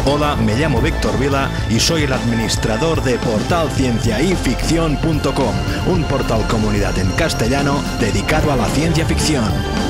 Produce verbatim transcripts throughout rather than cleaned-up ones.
Hola, me llamo Víctor Vila y soy el administrador de portal ciencia y ficción punto com, un portal comunidad en castellano dedicado a la ciencia ficción.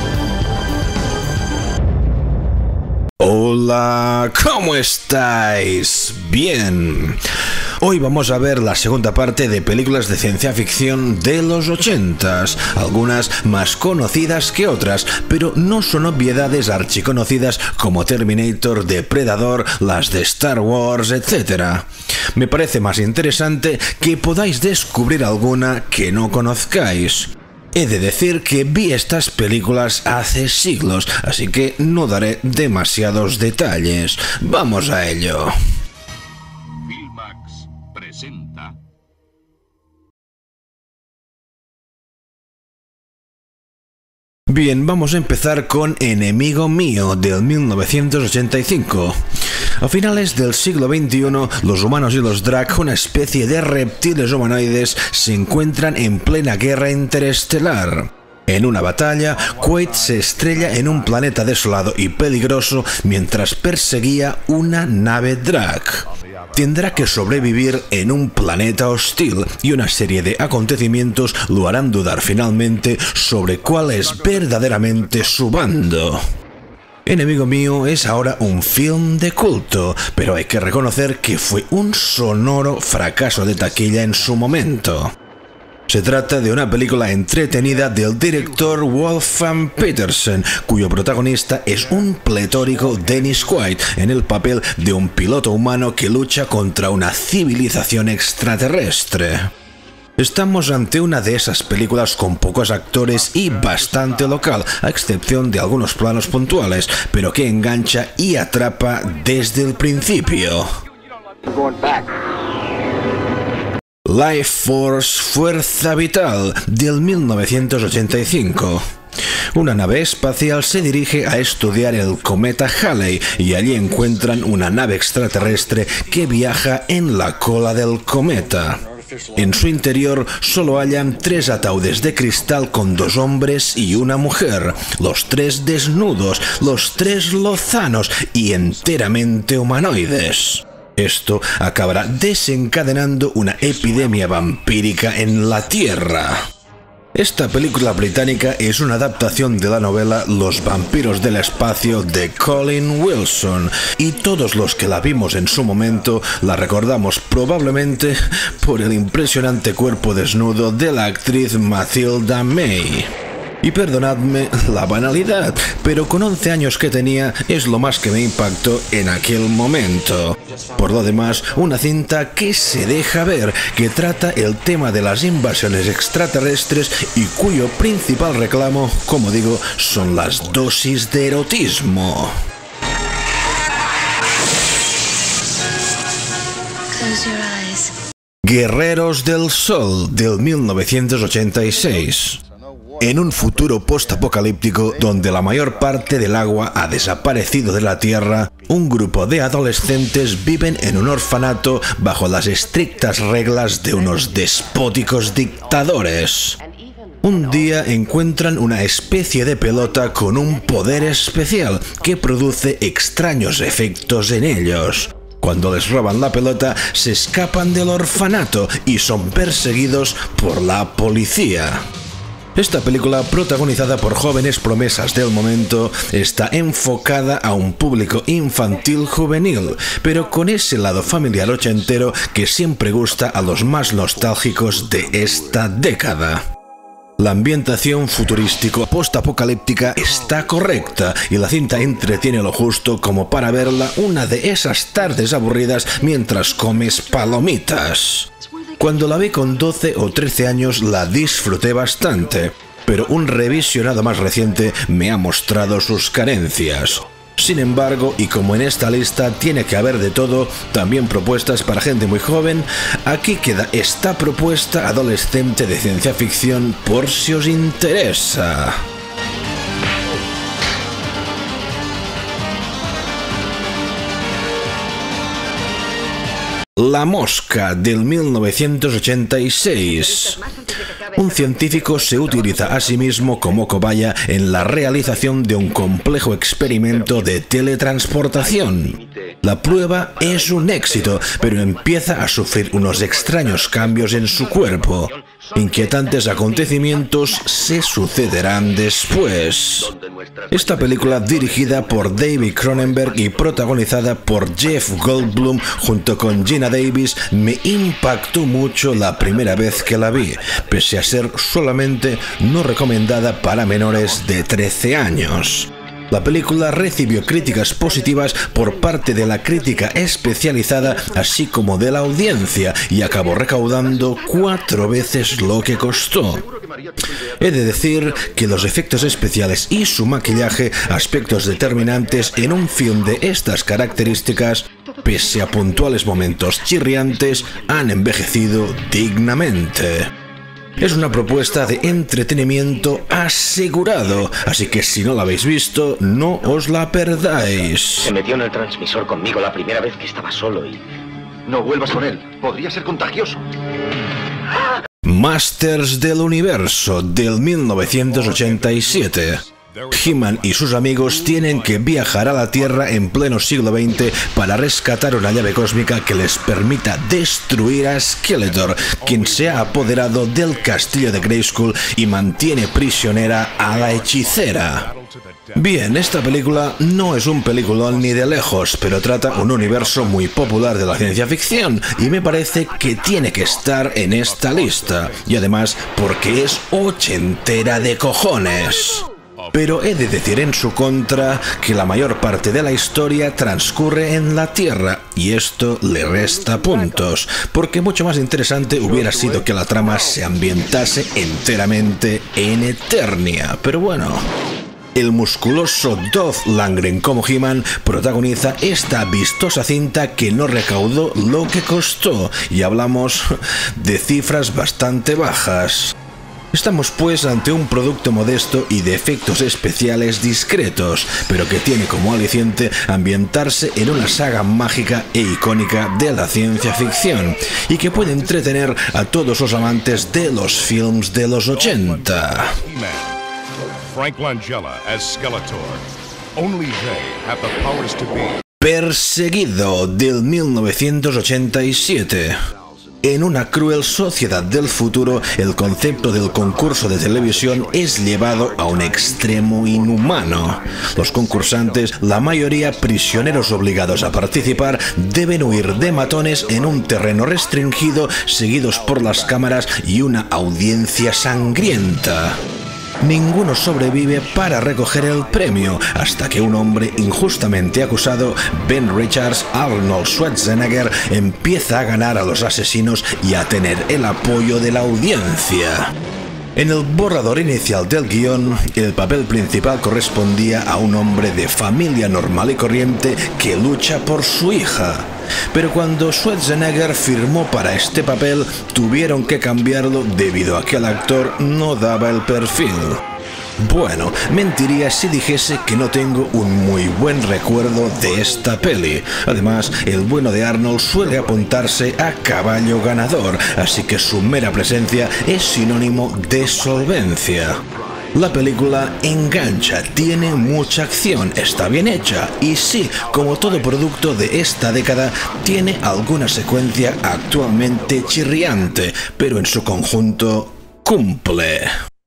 Hola, ¿cómo estáis? Bien. Hoy vamos a ver la segunda parte de películas de ciencia ficción de los ochentas, algunas más conocidas que otras, pero no son obviedades archiconocidas como Terminator, Depredador, las de Star Wars, etcétera. Me parece más interesante que podáis descubrir alguna que no conozcáis. He de decir que vi estas películas hace siglos, así que no daré demasiados detalles. Vamos a ello. Filmax presenta... Bien, vamos a empezar con Enemigo Mío, del mil novecientos ochenta y cinco. A finales del siglo veintiuno, los humanos y los Drakh, una especie de reptiles humanoides, se encuentran en plena guerra interestelar. En una batalla, Quaid se estrella en un planeta desolado y peligroso mientras perseguía una nave Drakh. Tendrá que sobrevivir en un planeta hostil y una serie de acontecimientos lo harán dudar finalmente sobre cuál es verdaderamente su bando. Enemigo Mío es ahora un film de culto, pero hay que reconocer que fue un sonoro fracaso de taquilla en su momento. Se trata de una película entretenida del director Wolfgang Petersen, cuyo protagonista es un pletórico Dennis Quaid en el papel de un piloto humano que lucha contra una civilización extraterrestre. Estamos ante una de esas películas con pocos actores y bastante local, a excepción de algunos planos puntuales, pero que engancha y atrapa desde el principio. Life Force, Fuerza Vital, del mil novecientos ochenta y cinco. Una nave espacial se dirige a estudiar el cometa Halley y allí encuentran una nave extraterrestre que viaja en la cola del cometa. En su interior solo hallan tres ataúdes de cristal con dos hombres y una mujer, los tres desnudos, los tres lozanos y enteramente humanoides. Esto acabará desencadenando una epidemia vampírica en la Tierra. Esta película británica es una adaptación de la novela Los vampiros del espacio de Colin Wilson, y todos los que la vimos en su momento la recordamos probablemente por el impresionante cuerpo desnudo de la actriz Mathilda May. Y perdonadme la banalidad, pero con once años que tenía es lo más que me impactó en aquel momento. Por lo demás, una cinta que se deja ver, que trata el tema de las invasiones extraterrestres y cuyo principal reclamo, como digo, son las dosis de erotismo. Guerreros del Sol, del mil novecientos ochenta y seis. En un futuro postapocalíptico donde la mayor parte del agua ha desaparecido de la Tierra, un grupo de adolescentes viven en un orfanato bajo las estrictas reglas de unos despóticos dictadores. Un día encuentran una especie de pelota con un poder especial que produce extraños efectos en ellos. Cuando les roban la pelota, se escapan del orfanato y son perseguidos por la policía. Esta película, protagonizada por jóvenes promesas del momento, está enfocada a un público infantil juvenil, pero con ese lado familiar ochentero que siempre gusta a los más nostálgicos de esta década. La ambientación futurístico postapocalíptica está correcta y la cinta entretiene lo justo como para verla una de esas tardes aburridas mientras comes palomitas. Cuando la vi con doce o trece años la disfruté bastante, pero un revisionado más reciente me ha mostrado sus carencias. Sin embargo, y como en esta lista tiene que haber de todo, también propuestas para gente muy joven, aquí queda esta propuesta adolescente de ciencia ficción por si os interesa. La mosca del mil novecientos ochenta y seis. Un científico se utiliza a sí mismo como cobaya en la realización de un complejo experimento de teletransportación. La prueba es un éxito, pero empieza a sufrir unos extraños cambios en su cuerpo. Inquietantes acontecimientos se sucederán después. Esta película, dirigida por David Cronenberg y protagonizada por Jeff Goldblum junto con Geena Davis, me impactó mucho la primera vez que la vi, pese a ser solamente no recomendada para menores de trece años. La película recibió críticas positivas por parte de la crítica especializada, así como de la audiencia, y acabó recaudando cuatro veces lo que costó. He de decir que los efectos especiales y su maquillaje, aspectos determinantes en un film de estas características, pese a puntuales momentos chirriantes, han envejecido dignamente. Es una propuesta de entretenimiento asegurado, así que si no la habéis visto, no os la perdáis. Se metió en el transmisor conmigo la primera vez que estaba solo y... No vuelvas con él, podría ser contagioso. Masters del Universo del mil novecientos ochenta y siete. He-Man y sus amigos tienen que viajar a la Tierra en pleno siglo veinte para rescatar una llave cósmica que les permita destruir a Skeletor, quien se ha apoderado del castillo de Grayskull y mantiene prisionera a la hechicera. Bien, esta película no es un peliculón ni de lejos, pero trata un universo muy popular de la ciencia ficción y me parece que tiene que estar en esta lista, y además porque es ochentera de cojones. Pero he de decir en su contra que la mayor parte de la historia transcurre en la Tierra, y esto le resta puntos, porque mucho más interesante hubiera sido que la trama se ambientase enteramente en Eternia, pero bueno. El musculoso Dolph Lundgren como He-Man protagoniza esta vistosa cinta que no recaudó lo que costó, y hablamos de cifras bastante bajas. Estamos pues ante un producto modesto y de efectos especiales discretos, pero que tiene como aliciente ambientarse en una saga mágica e icónica de la ciencia ficción, y que puede entretener a todos los amantes de los films de los ochenta. Frank Langella as Skeletor. Only they have the powers to be. Perseguido del mil novecientos ochenta y siete. En una cruel sociedad del futuro, el concepto del concurso de televisión es llevado a un extremo inhumano. Los concursantes, la mayoría prisioneros obligados a participar, deben huir de matones en un terreno restringido, seguidos por las cámaras y una audiencia sangrienta. Ninguno sobrevive para recoger el premio, hasta que un hombre injustamente acusado, Ben Richards Arnold Schwarzenegger, empieza a ganar a los asesinos y a tener el apoyo de la audiencia. En el borrador inicial del guión, el papel principal correspondía a un hombre de familia normal y corriente que lucha por su hija. Pero cuando Schwarzenegger firmó para este papel, tuvieron que cambiarlo debido a que el actor no daba el perfil. Bueno, mentiría si dijese que no tengo un muy buen recuerdo de esta peli. Además, el bueno de Arnold suele apuntarse a caballo ganador, así que su mera presencia es sinónimo de solvencia. La película engancha, tiene mucha acción, está bien hecha y sí, como todo producto de esta década, tiene alguna secuencia actualmente chirriante, pero en su conjunto cumple.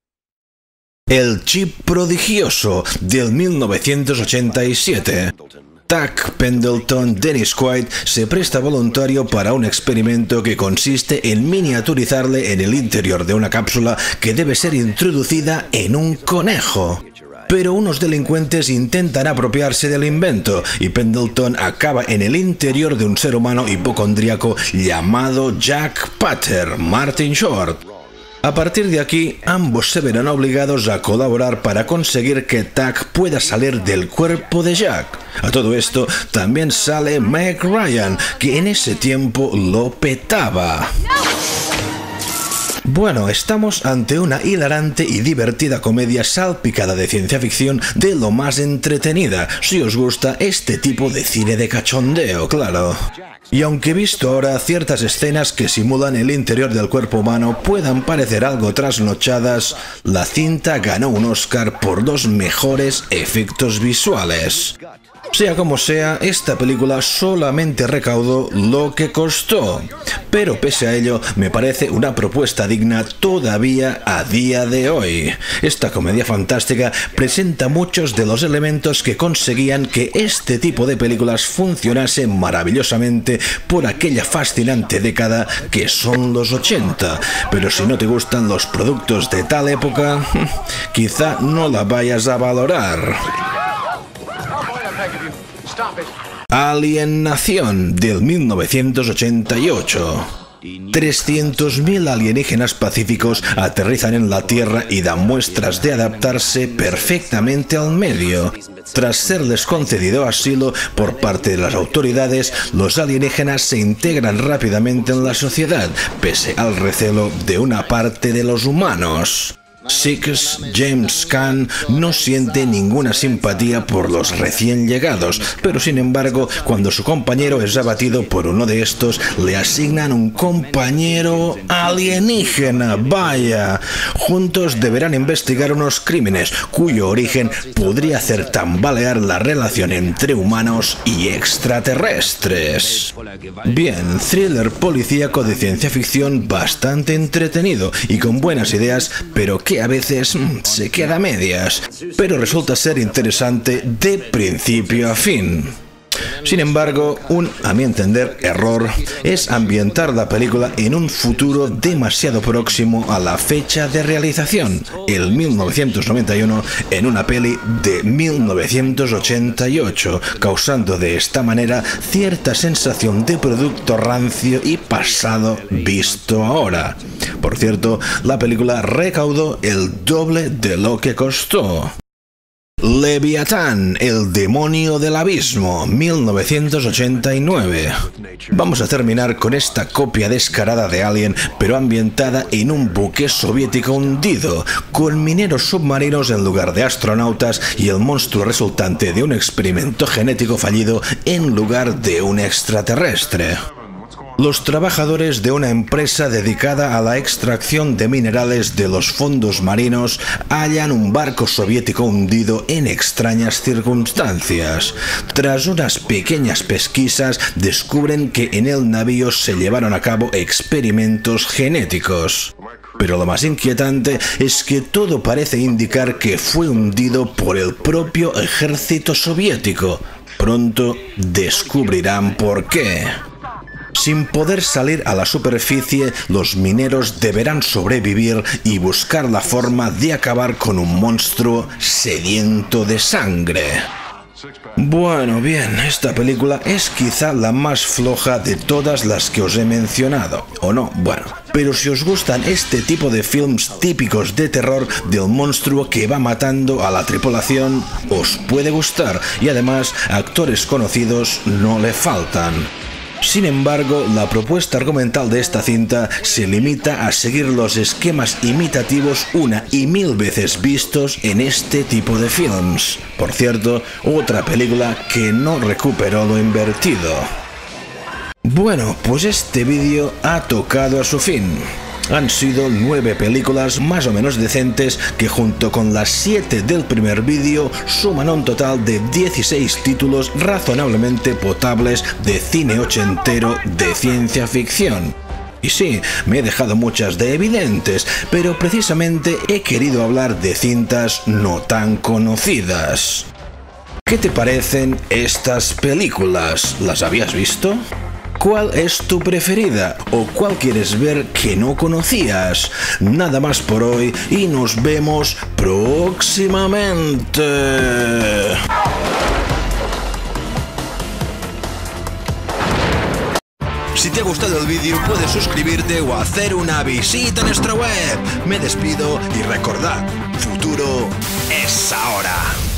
El chip prodigioso del mil novecientos ochenta y siete. Tuck Pendleton Dennis Quaid se presta voluntario para un experimento que consiste en miniaturizarle en el interior de una cápsula que debe ser introducida en un conejo. Pero unos delincuentes intentan apropiarse del invento y Pendleton acaba en el interior de un ser humano hipocondríaco llamado Jack Pater Martin Short. A partir de aquí, ambos se verán obligados a colaborar para conseguir que Tuck pueda salir del cuerpo de Jack. A todo esto, también sale Meg Ryan, que en ese tiempo lo petaba. Bueno, estamos ante una hilarante y divertida comedia salpicada de ciencia ficción de lo más entretenida, si os gusta este tipo de cine de cachondeo, claro. Y aunque visto ahora ciertas escenas que simulan el interior del cuerpo humano puedan parecer algo trasnochadas, la cinta ganó un Oscar por los mejores efectos visuales. Sea como sea, esta película solamente recaudó lo que costó, pero pese a ello me parece una propuesta digna todavía a día de hoy. Esta comedia fantástica presenta muchos de los elementos que conseguían que este tipo de películas funcionase maravillosamente por aquella fascinante década que son los ochenta, pero si no te gustan los productos de tal época, quizá no la vayas a valorar. Alienación del mil novecientos ochenta y ocho. trescientos mil alienígenas pacíficos aterrizan en la Tierra y dan muestras de adaptarse perfectamente al medio. Tras serles concedido asilo por parte de las autoridades, los alienígenas se integran rápidamente en la sociedad, pese al recelo de una parte de los humanos. Six, James Caan, no siente ninguna simpatía por los recién llegados, pero sin embargo, cuando su compañero es abatido por uno de estos, le asignan un compañero alienígena. Vaya, juntos deberán investigar unos crímenes cuyo origen podría hacer tambalear la relación entre humanos y extraterrestres. Bien, thriller policíaco de ciencia ficción bastante entretenido y con buenas ideas, pero que a veces mmm, se queda a medias, pero resulta ser interesante de principio a fin. Sin embargo, un, a mi entender, error es ambientar la película en un futuro demasiado próximo a la fecha de realización, el mil novecientos noventa y uno, en una peli de mil novecientos ochenta y ocho, causando de esta manera cierta sensación de producto rancio y pasado visto ahora. Por cierto, la película recaudó el doble de lo que costó. Leviatán, el demonio del abismo, mil novecientos ochenta y nueve. Vamos a terminar con esta copia descarada de Alien, pero ambientada en un buque soviético hundido, con mineros submarinos en lugar de astronautas y el monstruo resultante de un experimento genético fallido en lugar de un extraterrestre. Los trabajadores de una empresa dedicada a la extracción de minerales de los fondos marinos hallan un barco soviético hundido en extrañas circunstancias. Tras unas pequeñas pesquisas, descubren que en el navío se llevaron a cabo experimentos genéticos. Pero lo más inquietante es que todo parece indicar que fue hundido por el propio ejército soviético. Pronto descubrirán por qué. Sin poder salir a la superficie, los mineros deberán sobrevivir y buscar la forma de acabar con un monstruo sediento de sangre. Bueno, bien, esta película es quizá la más floja de todas las que os he mencionado, ¿o no? Bueno, pero si os gustan este tipo de films típicos de terror del monstruo que va matando a la tripulación, os puede gustar, y además actores conocidos no le faltan. Sin embargo, la propuesta argumental de esta cinta se limita a seguir los esquemas imitativos una y mil veces vistos en este tipo de films. Por cierto, otra película que no recuperó lo invertido. Bueno, pues este vídeo ha tocado a su fin. Han sido nueve películas más o menos decentes que junto con las siete del primer vídeo suman un total de dieciséis títulos razonablemente potables de cine ochentero de ciencia ficción. Y sí, me he dejado muchas de evidentes, pero precisamente he querido hablar de cintas no tan conocidas. ¿Qué te parecen estas películas? ¿Las habías visto? ¿Cuál es tu preferida? ¿O cuál quieres ver que no conocías? Nada más por hoy y nos vemos próximamente. Si te ha gustado el vídeo puedes suscribirte o hacer una visita a nuestra web. Me despido y recordad, futuro es ahora.